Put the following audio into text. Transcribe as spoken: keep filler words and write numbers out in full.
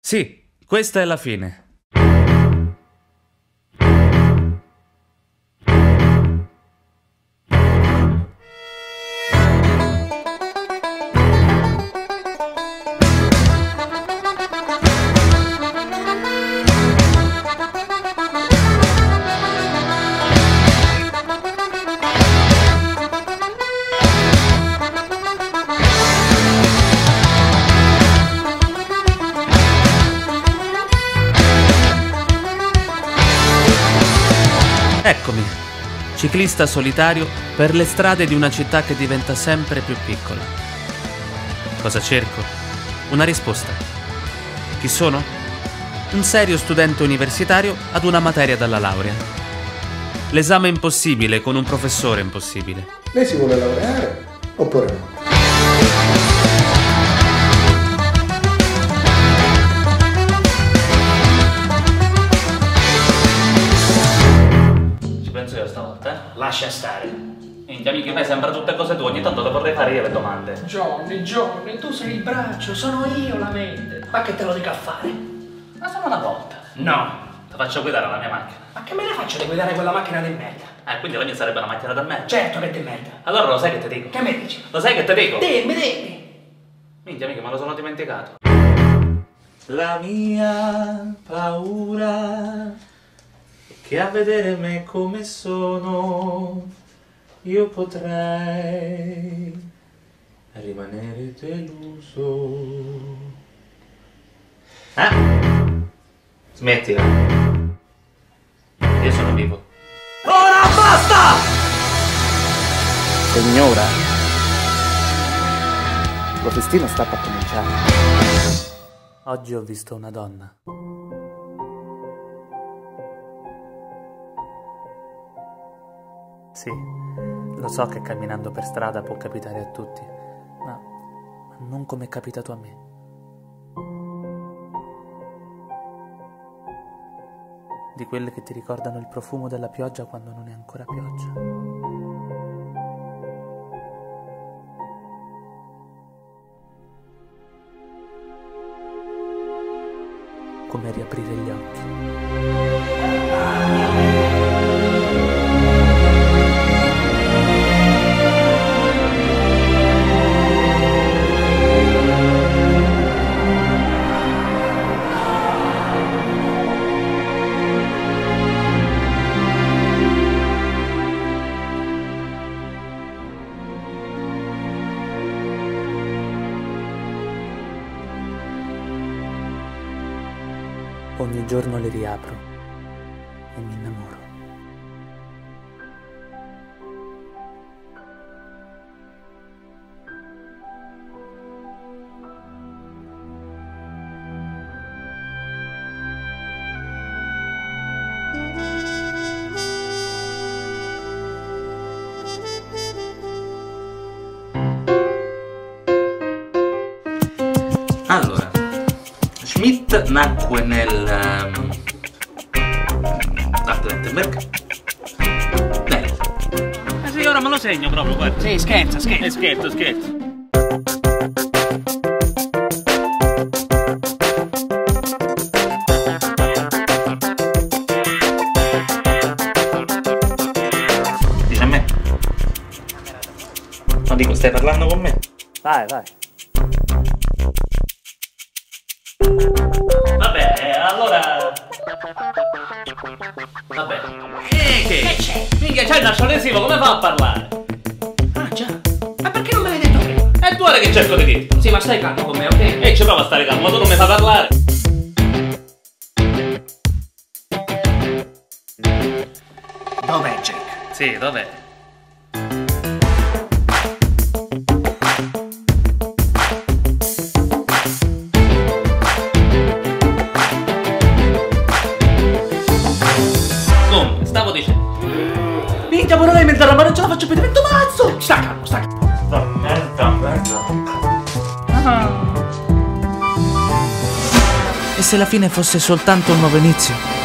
Sì, questa è la fine. Eccomi, ciclista solitario per le strade di una città che diventa sempre più piccola. Cosa cerco? Una risposta. Chi sono? Un serio studente universitario ad una materia dalla laurea. L'esame impossibile con un professore impossibile. Lei si vuole laureare oppure no? Penso io stavolta, eh? Lascia stare. Minchia, mica fai sempre tutte cose tue, ogni tanto le vorrei fare io le domande. Johnny, Johnny, tu sei il braccio, sono io la mente. Ma che te lo dico a fare? Ma solo una volta. No. Ti faccio guidare la mia macchina. Ma che me ne faccio di guidare quella macchina di merda? Eh, quindi la mia sarebbe una macchina da me. Certo che di merda. Allora lo sai che ti dico? Che mi dici? Lo sai che ti dico? Dimmi, dimmi. Minchia, mica me lo sono dimenticato. La mia paura è che a vedere me come sono io potrei rimanere deluso. Eh? Smettila. Io sono vivo. Ora basta! Signora, lo festino sta per cominciare. Oggi ho visto una donna. Sì, lo so che camminando per strada può capitare a tutti, ma, ma non come è capitato a me. Di quelle che ti ricordano il profumo della pioggia quando non è ancora pioggia. Come riaprire gli occhi. Ogni giorno le riapro e mi innamoro. Allora, Schmidt nacque nel um, a Plettenberg. Nel. Eh sì, ora me lo segno proprio, guarda. Sì, scherza, scherza. Eh, scherzo, scherzo. Dice a me. No, dico, stai parlando con me? Vai, vai. Vabbè, allora... Vabbè. Eh, che? Che c'è? Minchia, c'hai il nastro adesivo, come fa a parlare? Ah, già. Ma perché non me l'hai detto prima? È tu ora che cerco di dirti. Sì, ma stai calmo con me, ok? E ci prova a stare calmo, tu non mi fai parlare. Dov'è Jack? Sì, dov'è? Comunque, stavo dicendo. Minchia, però lei mentre ma non ce la faccio più, divento mazzo! Sta calmo, sta calmo. Merda, merda. E se la fine fosse soltanto un nuovo inizio?